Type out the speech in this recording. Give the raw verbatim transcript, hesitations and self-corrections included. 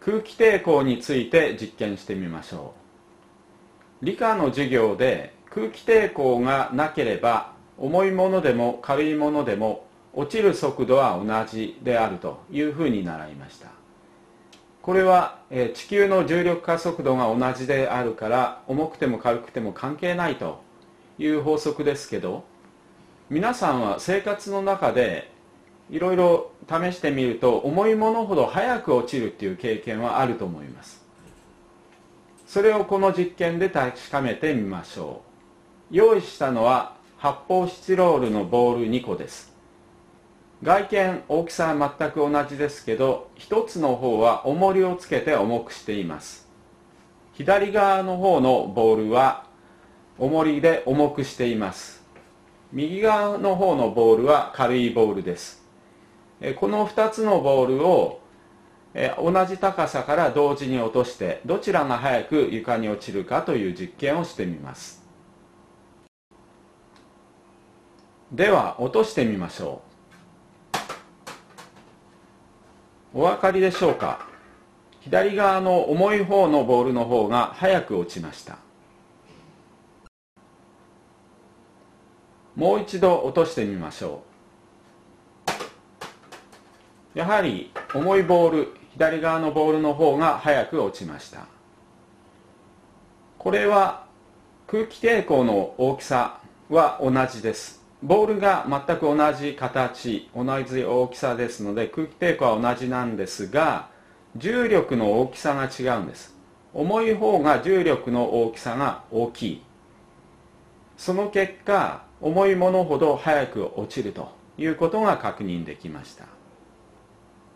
空気抵抗について実験してみましょう。理科の授業で空気抵抗がなければ重いものでも軽いものでも落ちる速度は同じであるというふうに習いました。これは、えー、地球の重力加速度が同じであるから重くても軽くても関係ないという法則ですけど、皆さんは生活の中でいろいろ試してみると重いものほど早く落ちるっていう経験はあると思います。それをこの実験で確かめてみましょう。用意したのは発泡スチロールのボールにこです。外見大きさは全く同じですけど、一つの方は重りをつけて重くしています。左側の方のボールは重りで重くしています。右側の方のボールは軽いボールです。このふたつのボールを同じ高さから同時に落としてどちらが早く床に落ちるかという実験をしてみます。では落としてみましょう。お分かりでしょうか。左側の重い方のボールの方が早く落ちました。もう一度落としてみましょう。やはり重いボール、左側のボールの方が早く落ちました。これは空気抵抗の大きさは同じです。ボールが全く同じ形、同じ大きさですので空気抵抗は同じなんですが、重力の大きさが違うんです。重い方が重力の大きさが大きい。その結果、重いものほど早く落ちるということが確認できました。